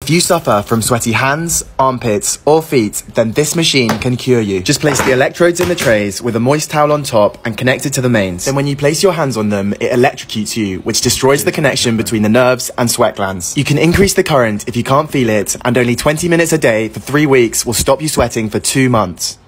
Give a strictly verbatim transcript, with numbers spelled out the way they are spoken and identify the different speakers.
Speaker 1: If you suffer from sweaty hands, armpits, or feet, then this machine can cure you. Just place the electrodes in the trays with a moist towel on top and connect it to the mains. Then when you place your hands on them, it electrocutes you, which destroys the connection between the nerves and sweat glands. You can increase the current if you can't feel it, and only twenty minutes a day for three weeks will stop you sweating for two months.